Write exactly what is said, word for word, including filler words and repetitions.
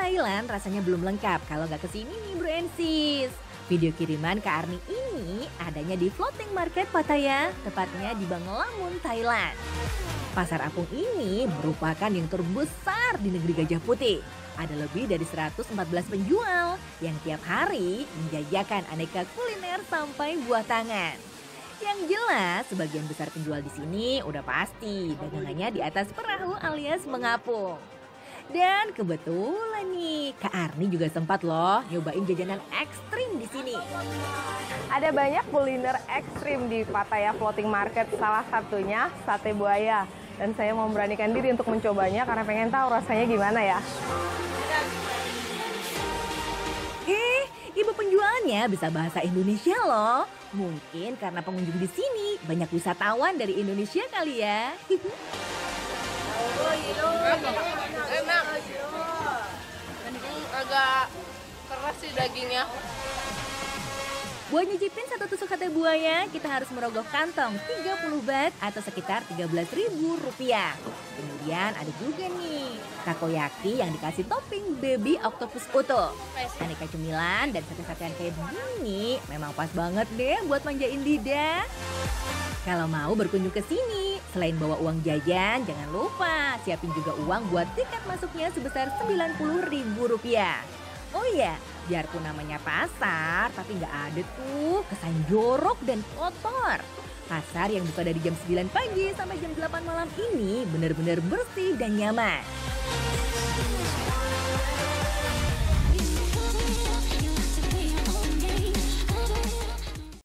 Thailand rasanya belum lengkap kalau nggak kesini nih Bro and Sis. Video kiriman Kak Arni ini adanya di Floating Market Pattaya, tepatnya di Banglamun, Thailand. Pasar apung ini merupakan yang terbesar di negeri Gajah Putih. Ada lebih dari seratus empat belas penjual yang tiap hari menjajakan aneka kuliner sampai buah tangan. Yang jelas, sebagian besar penjual di sini udah pasti dagangannya di atas perahu alias mengapung. Dan kebetulan nih, Kak Arni juga sempat loh nyobain jajanan ekstrim di sini. Ada banyak kuliner ekstrim di Pattaya Floating Market, salah satunya sate buaya. Dan saya mau memberanikan diri untuk mencobanya karena pengen tahu rasanya gimana ya. Eh, ibu penjualnya bisa bahasa Indonesia loh. Mungkin karena pengunjung di sini banyak wisatawan dari Indonesia kali ya. Enak. Agak keras sih dagingnya. Buat nyicipin satu tusuk sate buaya, kita harus merogoh kantong tiga puluh baht atau sekitar tiga belas ribu rupiah. Kemudian ada juga nih takoyaki yang dikasih topping baby octopus utuh. Aneka cemilan dan sate-satean kayak begini memang pas banget deh buat manjain lidah. Kalau mau berkunjung ke sini, selain bawa uang jajan, jangan lupa siapin juga uang buat tiket masuknya sebesar sembilan puluh ribu rupiah. Oh iya, biarpun namanya pasar, tapi nggak ada tuh kesan jorok dan kotor. Pasar yang buka dari jam sembilan pagi sampai jam delapan malam ini benar-benar bersih dan nyaman.